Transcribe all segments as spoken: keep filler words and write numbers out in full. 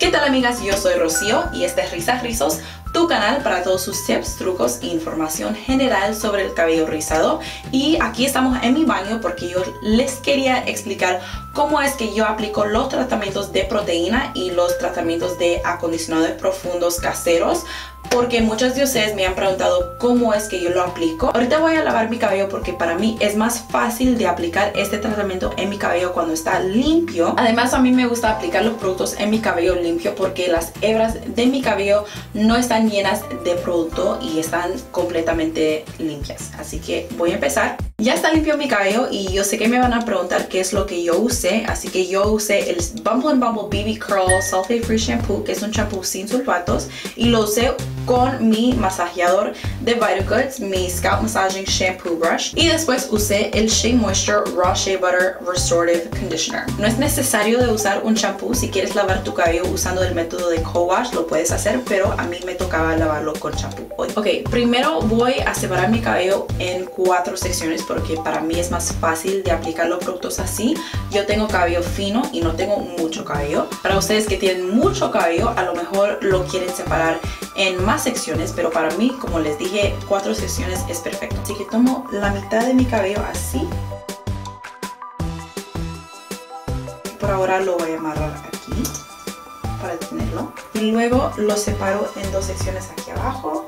¿Qué tal, amigas? Yo soy Rocío y este es Risas Rizos, tu canal para todos sus tips, trucos e información general sobre el cabello rizado. Y aquí estamos en mi baño porque yo les quería explicar cómo es que yo aplico los tratamientos de proteína y los tratamientos de acondicionadores profundos caseros, porque muchos de ustedes me han preguntado cómo es que yo lo aplico. Ahorita voy a lavar mi cabello porque para mí es más fácil de aplicar este tratamiento en mi cabello cuando está limpio. Además, a mí me gusta aplicar los productos en mi cabello limpio porque las hebras de mi cabello no están llenas de producto y están completamente limpias. Así que voy a empezar. Ya está limpio mi cabello y yo sé que me van a preguntar qué es lo que yo usé, así que yo usé el Bumble and Bumble B B Curl Sulfate Free Shampoo, que es un shampoo sin sulfatos, y lo usé con mi masajeador de Vitagoods, mi Scalp Massaging Shampoo Brush, y después usé el Shea Moisture Raw Shea Butter Restorative Conditioner. No es necesario de usar un shampoo. Si quieres lavar tu cabello usando el método de co-wash, lo puedes hacer, pero a mí me tocaba lavarlo con shampoo hoy. Ok, primero voy a separar mi cabello en cuatro secciones porque para mí es más fácil de aplicar los productos así. Yo tengo cabello fino y no tengo mucho cabello. Para ustedes que tienen mucho cabello, a lo mejor lo quieren separar en más secciones, pero para mí, como les dije, cuatro secciones es perfecto. Así que tomo la mitad de mi cabello así. Por ahora lo voy a amarrar aquí para tenerlo. Y luego lo separo en dos secciones aquí abajo.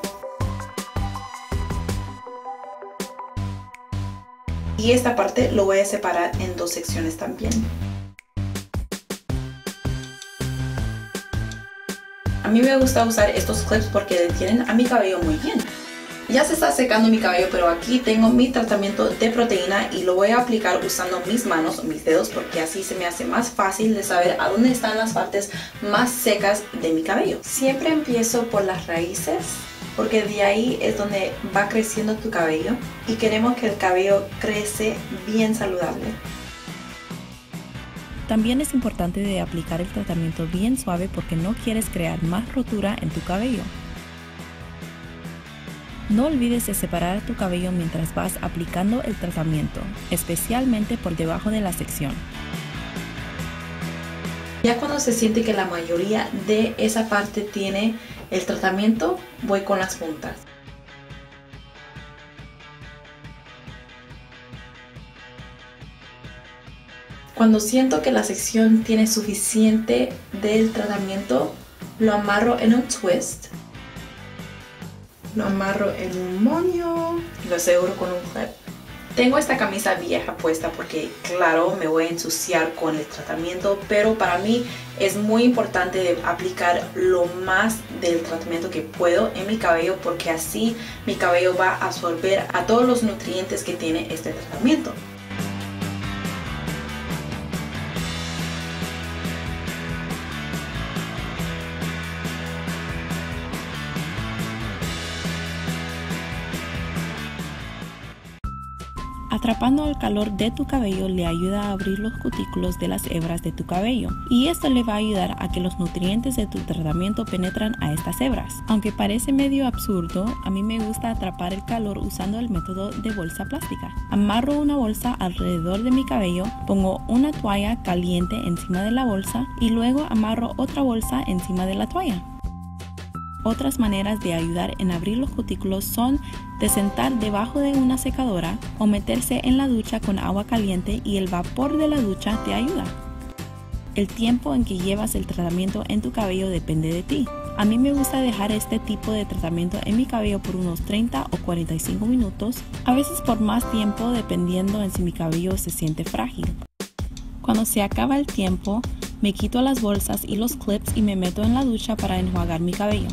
Y esta parte lo voy a separar en dos secciones también. A mí me gusta usar estos clips porque detienen a mi cabello muy bien. Ya se está secando mi cabello, pero aquí tengo mi tratamiento de proteína y lo voy a aplicar usando mis manos o mis dedos porque así se me hace más fácil de saber a dónde están las partes más secas de mi cabello. Siempre empiezo por las raíces, porque de ahí es donde va creciendo tu cabello y queremos que el cabello crece bien saludable. También es importante de aplicar el tratamiento bien suave porque no quieres crear más rotura en tu cabello. No olvides de separar tu cabello mientras vas aplicando el tratamiento, especialmente por debajo de la sección. Ya cuando se siente que la mayoría de esa parte tiene el tratamiento, voy con las puntas. Cuando siento que la sección tiene suficiente del tratamiento, lo amarro en un twist. Lo amarro en un moño y lo aseguro con un clip. Tengo esta camisa vieja puesta porque, claro, me voy a ensuciar con el tratamiento, pero para mí es muy importante de aplicar lo más del tratamiento que puedo en mi cabello porque así mi cabello va a absorber a todos los nutrientes que tiene este tratamiento. Atrapando el calor de tu cabello le ayuda a abrir los cutículos de las hebras de tu cabello y esto le va a ayudar a que los nutrientes de tu tratamiento penetran a estas hebras. Aunque parece medio absurdo, a mí me gusta atrapar el calor usando el método de bolsa plástica. Amarro una bolsa alrededor de mi cabello, pongo una toalla caliente encima de la bolsa y luego amarro otra bolsa encima de la toalla. Otras maneras de ayudar en abrir los cutículos son de sentar debajo de una secadora o meterse en la ducha con agua caliente y el vapor de la ducha te ayuda. El tiempo en que llevas el tratamiento en tu cabello depende de ti. A mí me gusta dejar este tipo de tratamiento en mi cabello por unos treinta o cuarenta y cinco minutos, a veces por más tiempo dependiendo en si mi cabello se siente frágil. Cuando se acaba el tiempo, me quito las bolsas y los clips y me meto en la ducha para enjuagar mi cabello.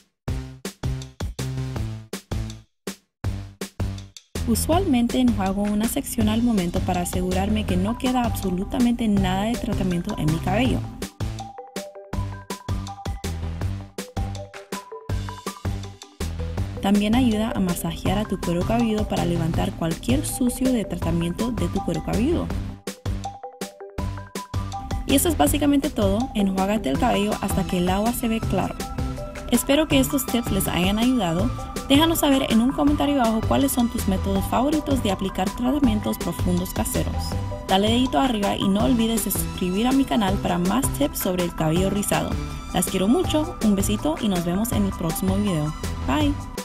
Usualmente enjuago una sección al momento para asegurarme que no queda absolutamente nada de tratamiento en mi cabello. También ayuda a masajear a tu cuero cabelludo para levantar cualquier sucio de tratamiento de tu cuero cabelludo. Y eso es básicamente todo. Enjuágate el cabello hasta que el agua se ve claro. Espero que estos tips les hayan ayudado. Déjanos saber en un comentario abajo cuáles son tus métodos favoritos de aplicar tratamientos profundos caseros. dale dedito arriba y no olvides de suscribir a mi canal para más tips sobre el cabello rizado. Las quiero mucho, un besito y nos vemos en el próximo video. Bye.